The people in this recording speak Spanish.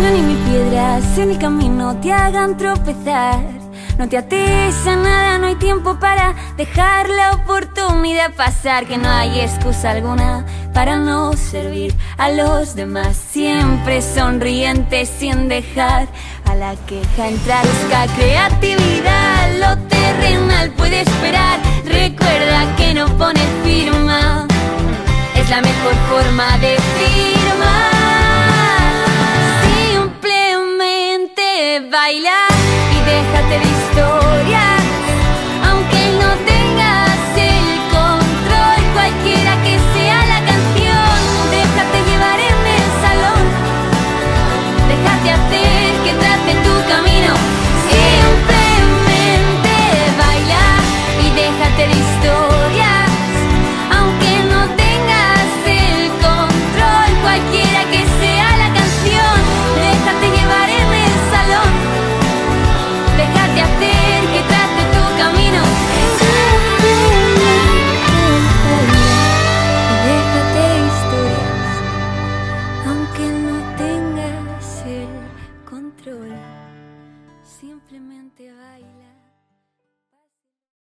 ni mil piedras en el camino te hagan tropezar. No te ates a nada, no hay tiempo para dejar la oportunidad pasar. Que no hay excusa alguna para no servir a los demás. Siempre sonriente sin dejar a la queja entrar. Busca creatividad, lo terrenal puede esperar. Recuerda que no pones firma, es la mejor forma de vivir.